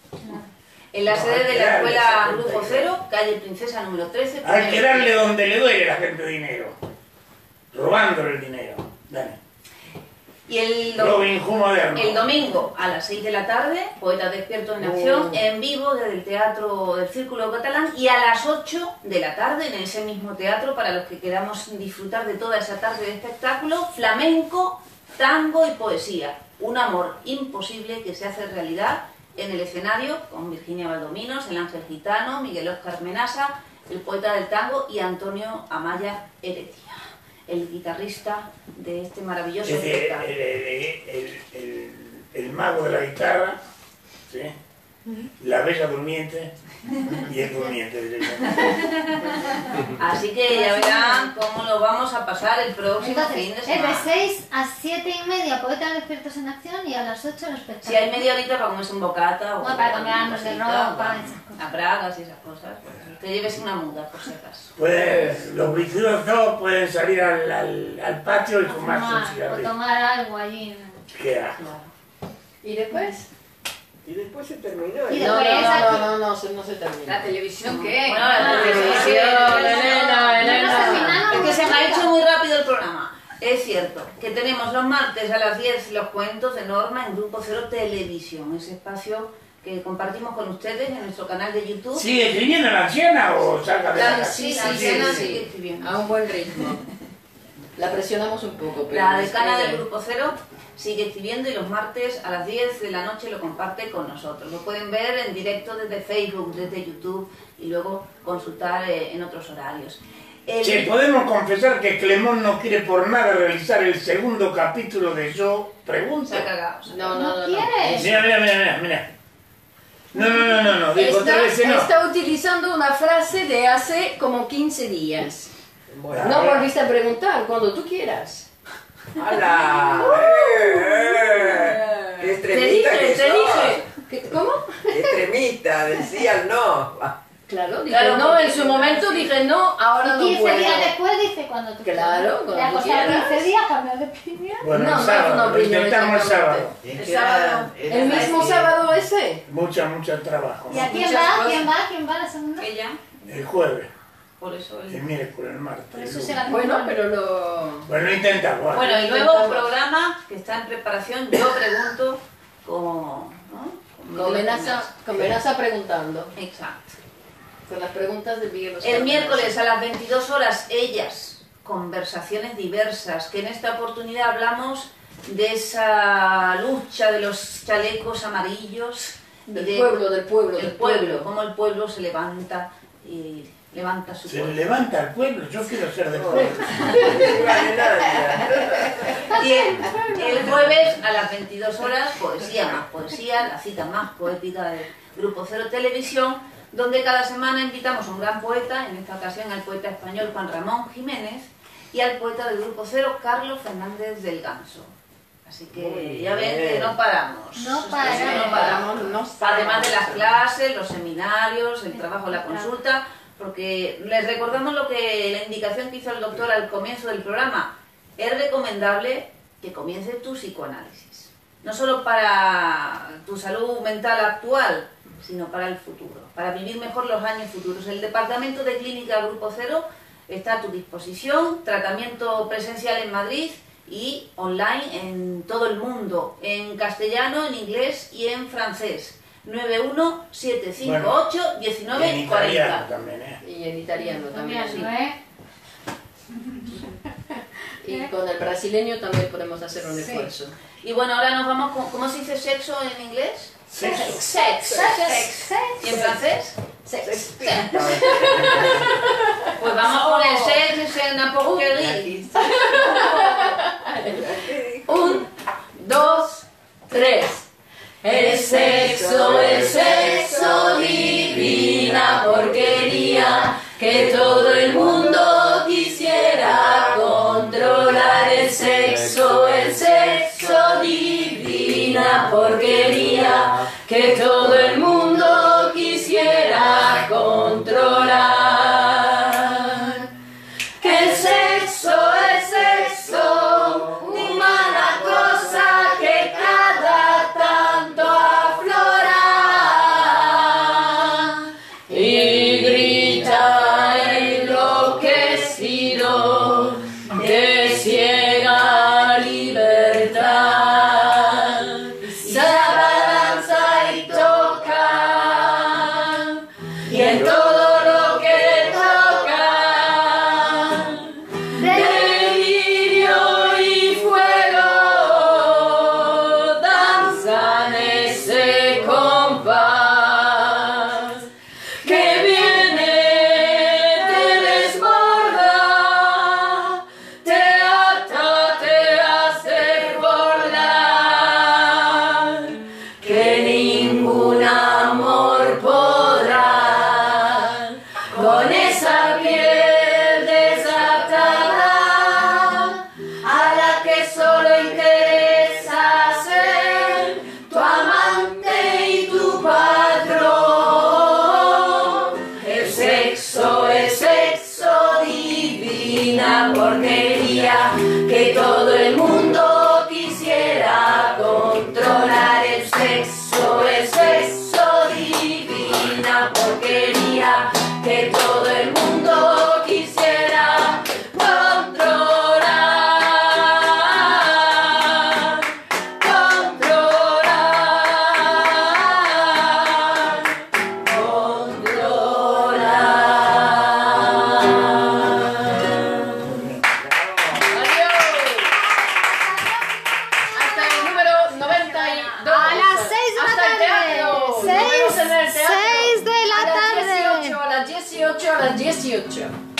En la No, sede hay de que la darle Escuela esa Grupo cuenta. Cero, calle Princesa número trece. Hay primer que darle piso. donde le duele a la gente dinero. Robándole el dinero. Dale. Y el, do- Robin Hood moderno. el domingo a las seis de la tarde, Poetas Despiertos en Acción, en vivo desde el Teatro del Círculo Catalán, y a las ocho de la tarde en ese mismo teatro, para los que queramos disfrutar de toda esa tarde de espectáculo, flamenco, tango y poesía. Un amor imposible que se hace realidad en el escenario con Virginia Valdominos, el Ángel Gitano, Miguel Óscar Menasa, el poeta del tango, y Antonio Amaya Heredia, el guitarrista de este maravilloso Es de- el, espectáculo. el- el- el- el mago de la guitarra, ¿sí? La bella durmiente y el durmiente directamente. Así que ya verán cómo lo vamos a pasar el próximo Entonces, fin de es de semana. seis a siete y media, Poetas Despiertos en Acción, y a las ocho el espectáculo. Si hay media horita para comerse un bocata o Bueno, para alguna cambiarnos de cosita, ropa, bueno, esas cosas. a bragas y esas cosas. Pues, te lleves una muda, por si acaso. Pues los viciosos pueden salir al, al, al patio y fumarse un Tomar, o cigarrillo. tomar algo allí. Qué asco. ¿Y después? Y después se terminó. Y ¿eh? No, no, después no, aquí- no, no, no, se- no se termina. ¿La televisión qué? Bueno, la televisión, Elena, Elena. No nos terminamos. Es que se me ha hecho muy rápido el programa. Es cierto que tenemos los martes a las diez los cuentos de Norma en Grupo Cero Televisión, ese espacio que compartimos con ustedes en nuestro canal de YouTube. ¿Sigue escribiendo la anciana o saca de la La, casa? sí, sí, la sí, anciana sí. sigue escribiendo. A un buen ritmo. La presionamos un poco, pero... La es decana que- del Grupo Cero sigue escribiendo y los martes a las diez de la noche lo comparte con nosotros. Lo pueden ver en directo desde Facebook, desde YouTube y luego consultar eh, en otros horarios. El- Che, podemos confesar que Clemón no quiere por nada realizar el segundo capítulo de Yo Pregunto. Se ha cagado. se ha No, cagado. no, no. no. ¿Quieres? Mira, mira, mira, mira, mira. No, no, no, no, no, digo Está, otra vez no. está utilizando una frase de hace como quince días. Bueno. No volviste a preguntar, cuando tú quieras. ¡Hala! ¡Eh, eh! ¡Qué Te extremista dije, que te sos! dije. ¿Qué- ¿Cómo? ¡Qué extremista! Decían no. Claro, dije Claro, no, porque- en su momento dije no, ahora no quince puedo. días después dice cuando tú Claro, quieras. cuando Le ha tú costado quieras. quince días cambiar de opinión. Bueno, No, el no es una sábado, lo opinión intentamos el exactamente. sábado. Es El que sábado. era- ¿El era mismo así. sábado ese? Mucha, mucho trabajo. ¿Y a ¿no? quién Muchas va? cosas. ¿Quién va? ¿Quién va la segunda? Ella, El jueves, por eso. el el- miércoles, el martes. Por el eso lunes. será Bueno, pero lo... Bueno, lo intentamos. Bueno, y luego Intentamos. programa que está en preparación, Yo Pregunto, como, ¿no? como Comenaza, comenaza preguntando. Exacto. Con las preguntas de Miguel Oscar. El miércoles a las veintidós horas, ellas, conversaciones diversas, que en esta oportunidad hablamos de esa lucha de los chalecos amarillos. Del de, pueblo, del pueblo, del del pueblo, pueblo. cómo el pueblo se levanta y levanta su Se pueblo. levanta el pueblo, yo quiero ser del pueblo. Y el, el jueves a las veintidós horas, poesía más poesía, la cita más poética del Grupo Cero Televisión, donde cada semana invitamos a un gran poeta, en esta ocasión al poeta español Juan Ramón Jiménez, y al poeta del Grupo Cero, Carlos Fernández del Ganso. Así que ya ven que no paramos. No Esto paramos. sí, no paramos. No Además de las clases, los seminarios, el trabajo, la consulta, porque les recordamos lo que la indicación que hizo el doctor al comienzo del programa. Es recomendable que comience tu psicoanálisis. No solo para tu salud mental actual, sino para el futuro, para vivir mejor los años futuros. El Departamento de Clínica Grupo Cero está a tu disposición, tratamiento presencial en Madrid y online en todo el mundo, en castellano, en inglés y en francés. nueve uno siete cinco ocho uno nueve cuatro cero. También, ¿eh? Y en italiano también. También, Sí. ¿eh? Y con el brasileño también podemos hacer un esfuerzo. Y bueno, ahora nos vamos con, ¿cómo se dice sexo en inglés? Sexo. Sex. Sex. ¿Y en francés? Sex. Pues vamos con el sex, c'est n'importe qué. Un, dos, tres. El sexo, el sexo, divina porquería, que todo el mundo quisiera controlar. El sexo, el sexo, divina porquería, que todo el mundo quisiera controlar. Que el sexo, el sexo, humana cosa que cada tanto aflora y grita enloquecido de ciega libertad. Se abalanza y toca, y en todo lo que toca, delirio y fuego danzan ese compás que viene, te desborda, te ata, te hace volar, que ningún amor podrá con esa piel desatada a la que solo interesa ser tu amante y tu patrón. El sexo, el sexo, divina porquería, que todo el mundo quisiera controlar. El sexo, el sexo, divina porquería, que todo el mundo quisiera controlar, controlar, controlar. Adiós. Hasta el número noventa y dos. A las seis de la Hasta el tarde. teatro. Nos Seis- vemos en el teatro. seis de la A las tarde. dieciocho, a las dieciocho, a las dieciocho.